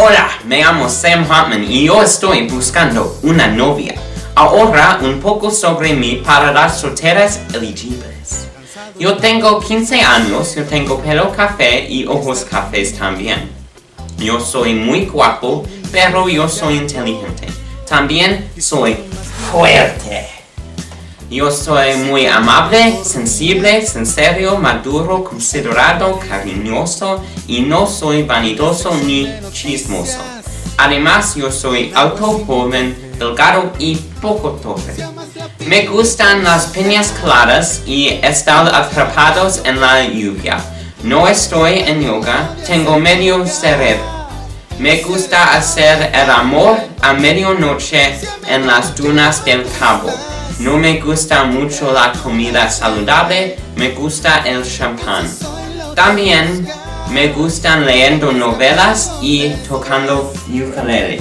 Hola, me llamo Sam Hartmann y yo estoy buscando una novia. Ahora un poco sobre mí para las solteras elegibles. Yo tengo 15 años, yo tengo pelo café y ojos cafés también. Yo soy muy guapo, pero yo soy inteligente. También soy fuerte. Yo soy muy amable, sensible, sincero, maduro, considerado, cariñoso y no soy vanidoso ni chismoso. Además, yo soy alto, joven, delgado y poco torpe. Me gustan las piñas claras y estar atrapados en la lluvia. No estoy en yoga, tengo medio cerebro. Me gusta hacer el amor a medianoche en las dunas del Cabo. No me gusta mucho la comida saludable, me gusta el champán. También me gustan leyendo novelas y tocando ukulele.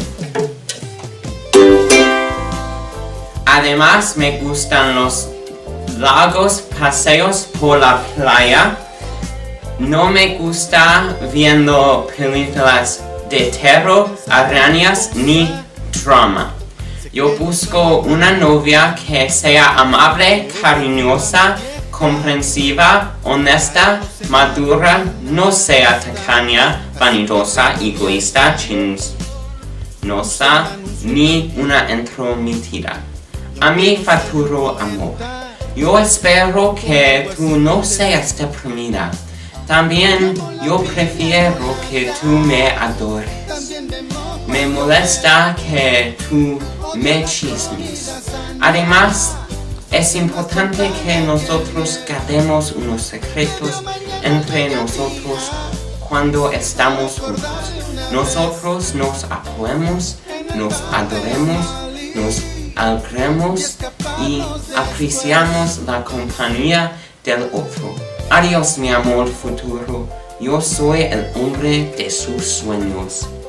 Además me gustan los largos paseos por la playa. No me gusta viendo películas de terror, arañas ni drama. Yo busco una novia que sea amable, cariñosa, comprensiva, honesta, madura, no sea tacaña, vanidosa, egoísta, chismosa, ni una entrometida. A mi futuro amor. Yo espero que tú no seas deprimida. También yo prefiero que tú me adores. Me molesta que tú me chismes. Además, es importante que nosotros guardemos unos secretos entre nosotros cuando estamos juntos. Nosotros nos apoyemos, nos adoremos, nos alegremos y apreciamos la compañía del otro. Adiós, mi amor futuro. Yo soy el hombre de sus sueños.